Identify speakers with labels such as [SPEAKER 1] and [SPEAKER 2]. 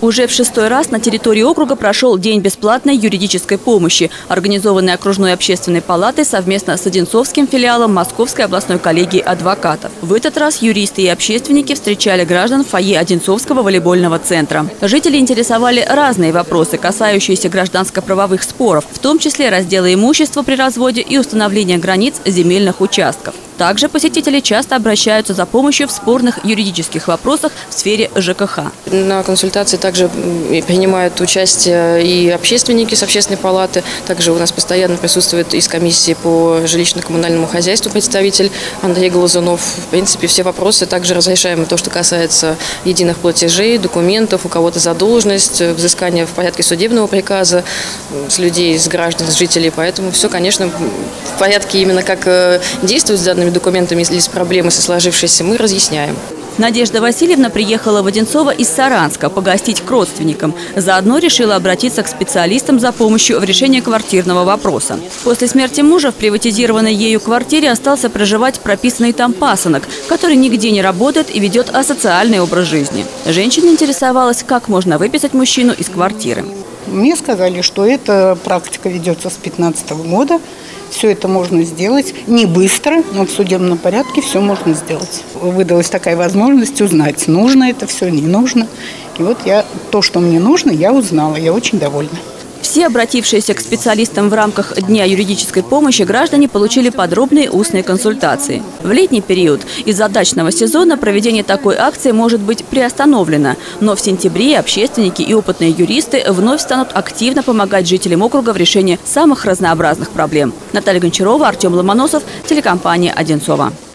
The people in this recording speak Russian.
[SPEAKER 1] Уже в 6-й раз на территории округа прошел День бесплатной юридической помощи, организованный окружной общественной палатой совместно с Одинцовским филиалом Московской областной коллегии адвокатов. В этот раз юристы и общественники встречали граждан в фойе Одинцовского волейбольного центра. Жители интересовали разные вопросы, касающиеся гражданско-правовых споров, в том числе раздела имущества при разводе и установления границ земельных участков. Также посетители часто обращаются за помощью в спорных юридических вопросах в сфере ЖКХ.
[SPEAKER 2] На консультации также принимают участие и общественники с общественной палаты. Также у нас постоянно присутствует из комиссии по жилищно-коммунальному хозяйству представитель Андрей Глазунов. В принципе, все вопросы также разрешаем. То, что касается единых платежей, документов, у кого-то задолженность, взыскания в порядке судебного приказа с людей, с граждан, с жителей. Поэтому все, конечно, в порядке именно как действуют с данными документами, если есть проблемы со сложившейся, мы разъясняем.
[SPEAKER 1] Надежда Васильевна приехала в Одинцово из Саранска погостить к родственникам. Заодно решила обратиться к специалистам за помощью в решении квартирного вопроса. После смерти мужа в приватизированной ею квартире остался проживать прописанный там пасынок, который нигде не работает и ведет асоциальный образ жизни. Женщина интересовалась, как можно выписать мужчину из квартиры.
[SPEAKER 3] Мне сказали, что эта практика ведется с 2015 года. Все это можно сделать не быстро, но в судебном порядке все можно сделать. Выдалась такая возможность узнать, нужно это все, не нужно. И вот то, что мне нужно, я узнала, я очень довольна.
[SPEAKER 1] Все обратившиеся к специалистам в рамках Дня юридической помощи граждане получили подробные устные консультации. В летний период из-за дачного сезона проведение такой акции может быть приостановлено, но в сентябре общественники и опытные юристы вновь станут активно помогать жителям округа в решении самых разнообразных проблем. Наталья Гончарова, Артем Ломоносов, телекомпания «Одинцово».